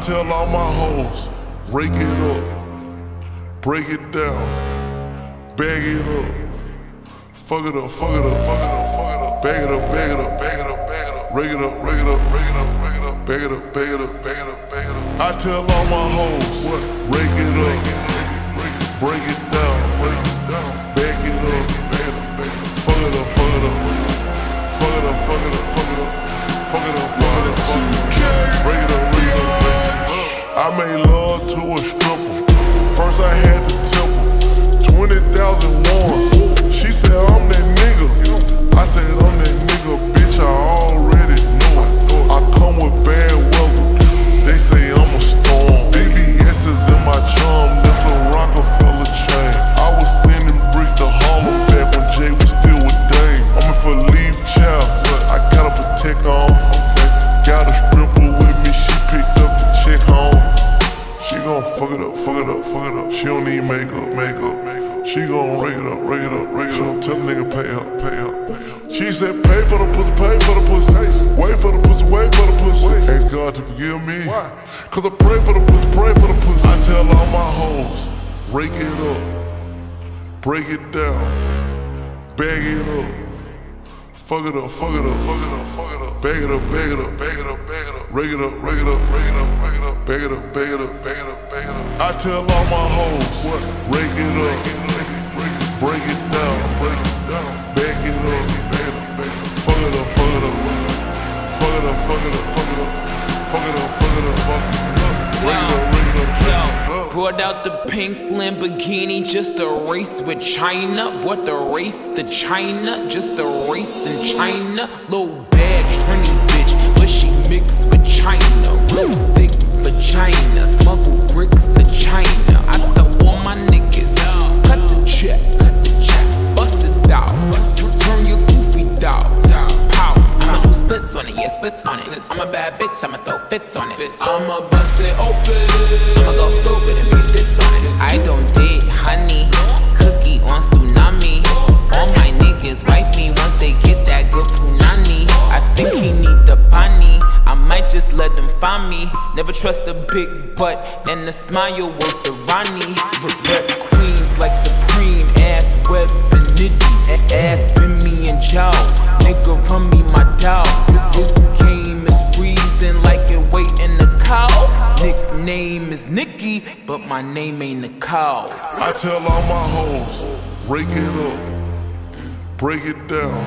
tell all my hoes, rake it up, break it down, bag it up, fuck it up, fuck it up, fuck it up, fuck it up, bag it up, bag it up, bag it up, bag it up, rake it up, rake it up, rake it up, rake it up, bag it up, bag it up, bag it up, bag it up. I tell all my hoes, rake it up, break it down, bag it up, fuck it up, fuck it up, fuck it up, fuck it up, fuck it up, fuck it up, fuck it up, fuck it up, break it up, break it up, break it up. I made love to a stripper. First I had to tip her 20,000 ones. She said I'm that nigga. I said I'm that nigga, bitch. I already know it. I come with bad weather. They say I'm a storm. VVS is in my charm. That's a Rockefeller chain. I was sending bricks to Harlem back when Jay was still with Dame. I'm in for leave child. I gotta protect on. Got a stripper with me. She picked up the chick home. She gon' fuck it up, fuck it up, fuck it up. She don't need makeup, makeup. She gon' rake it up, rake it up, rake it up. Tell the nigga pay up, pay up. She said pay for the pussy, pay for the pussy. Wait for the pussy, wait for the pussy. Ask God to forgive me. Why? Cause I pray for the pussy, pray for the pussy. I tell all my hoes, rake it up, break it down, bag it up. Fuck it up, fuck it up, fuck it up, fuck it up. Bag it up, bag it up, bag it up, bag it up. Rake it up, rake it up, rake it up, rake it up. Bag it up, bag it up, bag it up, bag it up. I tell all my hoes, rake it up, break it down, bag it up, fuck it up, fuck it up, fuck it up, fuck it up, fuck it up, fuck it up, fuck it up, fuck it up. Rake it up, rake it up. Brought out the pink Lamborghini just to race with China. Brought the race to China just to race in China. Little bad trendy bitch, but she mixed with China. Real thick vagina, smuggle bricks to China. I tell all my niggas, cut the check, bust it out, turn your goofy dog. Pow, I'ma do splits on it, yeah, splits on it. I'm a bad bitch, I'ma throw fits on it. I'ma bust it open, I'ma go stupid and be fits on it. I don't date honey, cookie on tsunami. All my niggas wife me once they get that good punani. I think he need the pani, I might just let them find me. Never trust a big butt and a smile worth the Ronnie. Rep queens like Supreme, ass web and nitty, ass been me and Joe. Nigga run me my dog. This game is freezing like it waiting the cow. Nickname is Nicki, but my name ain't Nicole. I tell all my hoes, rake it up, break it down,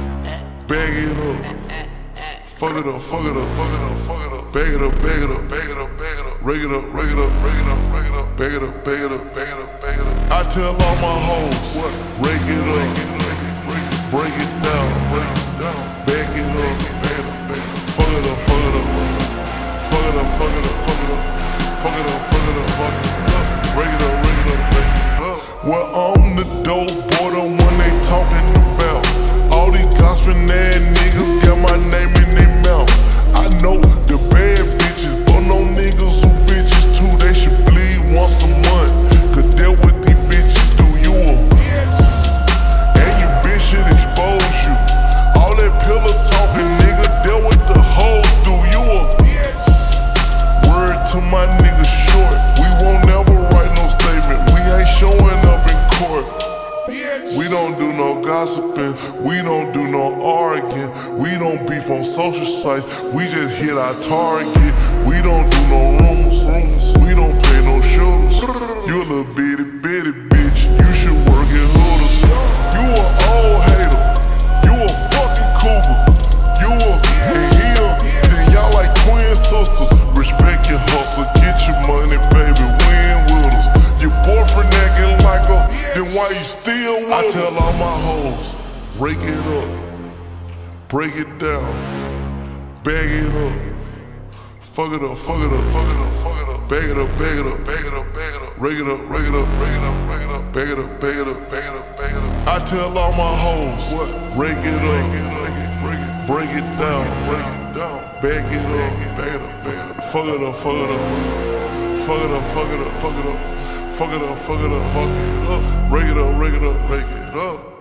bag it up. Fuck it up, fuck it up, fuck it up, fuck it up. Bag it up, bag it up, bag it up, bag it up. Rake it up, rake it up, rake it up, rake it up. Bag it up, bag it up, bag it up, bag it up. I tell all my hoes, rake it up, break it down, bag it up, fuck it up, fuck it up, fuck it up, fuck it up, fuck it up, fuck it up, fuck it up, fuck it up. Rake it up, rake it up, rake it up. Well, I'm the dope boy, the one they talking about. All these gossiping ass niggas got my name in their mouth. I know the bad bitches, but no niggas who bitches too. They should bleed once a month, cause that what these bitches do you a. And your bitch should expose you. All that pillow talking, nigga, that what the hoes do you a. Word to my nigga short, we won't never write no statement. We ain't showing up in court. We don't do no gossiping, we don't do no arguing. We don't beef on social sites, we just hit our target. We don't do no rumors, we don't pay no shooters. You a little bitty bitch, you should work at Hooters. You a old hater, you a fucking cougar. You a heel, then y'all like twin sisters. Respect your hustle, get your money, baby, win with us. Your boyfriend acting like a, then why you still with I tell all my hoes, rake it up, break it down, bag it up. Fuck it up, fuck it up, fuck it up, fuck it up. Bag it up, bag it up, bag it up, bag it up. Rake it up, rake it up, rake it up, rake it up. Bag it up, bag it up, bag it up, bag it up. I tell all my hoes, rake it up, break it down, bag it up, bag it up, bag it up. Fuck it up, fuck it up, fuck it up, fuck it up, fuck it up. Fuck it up, fuck it up, fuck it up. Rake it up, rake it up, rake it up.